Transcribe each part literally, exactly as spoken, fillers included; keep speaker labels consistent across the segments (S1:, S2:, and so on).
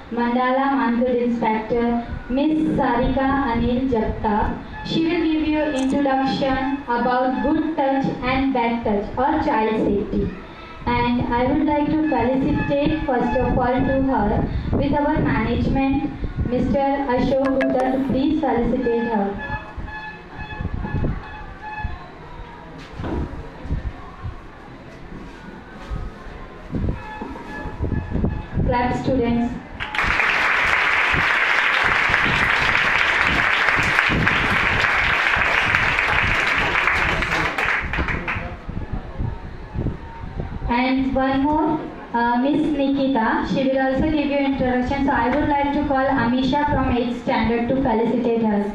S1: Mandala Mankhurd Inspector, Miss Sarita Anil Jagtap. She will give you introduction about good touch and bad touch or child safety. And I would like to felicitate first of all to her with our management, Mister Ashok Gupta, to please felicitate her. Clap, students. And one more, uh, Miss Nikita. She will also give you introduction. So I would like to call Amisha from eighth standard to felicitate her.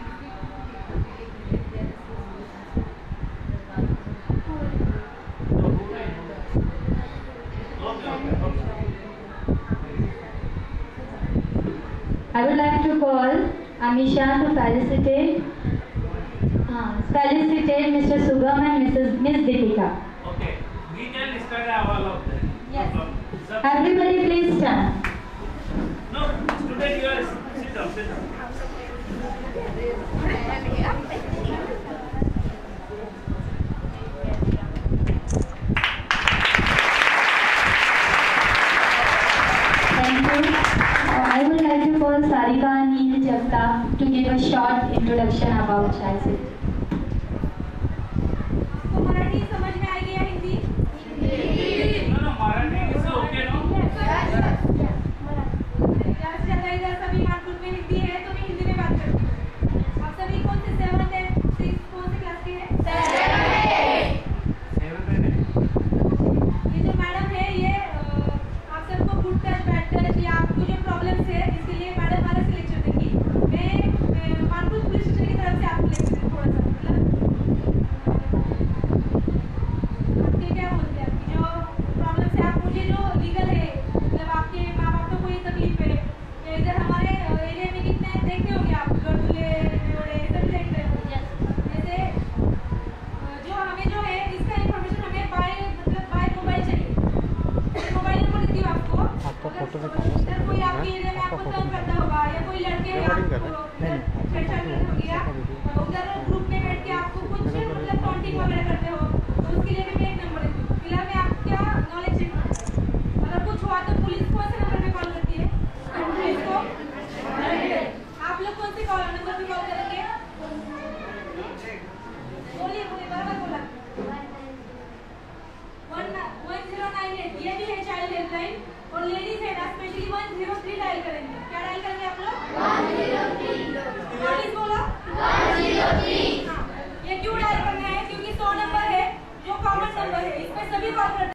S1: I would like to call Amisha to felicitate, uh, felicitate Mister Sugam and Missus Miss Deepika.
S2: Okay, we can start all of them.
S1: Yes.
S2: No,
S1: Everybody please stand.
S2: no, student, you are sit down, sit down.
S1: Thank you. I would like to call Sarita Anil Jagtap to give a short introduction about child safety.
S3: आपको मराठी समझ में आएगी या Hindi?
S2: Hindi. No, no, Marathi is okay, no?
S3: ज़्यादा से ज़्यादा इधर सभी मानपुर में हिंदी है तो मैं हिंदी में बात करती हूँ। आप सभी कौन से सेवन है? कौन से क्लास के हैं? ये जो मैडम है ये आप सबको गुड टच बैड टच या आपको जो प्रॉब्लम्स है इसके लिए मैडम अलग से लेक्चर देंगी। मैं मानपुर पुलिस स्टेशन की तरफ से आपको लेक्चर दूँ थोड़ा सा मतलब आपके क्या बोलते हैं आपकी जो प्रॉब्लम्स है आप मुझे जो लीगल है मतलब आपके माँ बाप को कोई तकलीफ है या इधर हमारे एरिया में कितने देखते होंगे आप गड़ूले बेवड़े सब देखते हैं जैसे जो हमें जो है इसका इन्फॉर्मेशन हमें बाय मतलब बाय मोबाइल चाहिए मोबाइल नंबर देती हूँ आपको अगर कोई आपके एरिया में आपको तंग करता होगा या कोई लड़के हैं आपको छेड़छाड़ करते होगी या उधर ग्रुप में बैठ के आपको कुछ मतलब टॉन्टिंग वगैरह करते हो तो उसके लिए मैं एक नंबर देती हूँ फिलहाल मैं आप क्या नॉलेज चेक अगर कुछ हुआ तो पुलिस कौन से नंबर पे कॉल करती है पुलिस को आप लोग कौन से कॉल नंबर पे कॉल करेंगे बोलिए बोलिए बराबर बोला one one zero nine eight ये भी है चाइल्ड हेल्पलाइन और लेडीज है ना specially one zero three dial करेंगे क्या डायल करेंगे आप लोग वन जीरो थ्री पुलिस बोला वन जीरो थ्री हाँ ये क्यों डायल करना है क्योंकि सौ नंबर है जो कॉमन नंबर है इसमें सभी कॉल करते हैं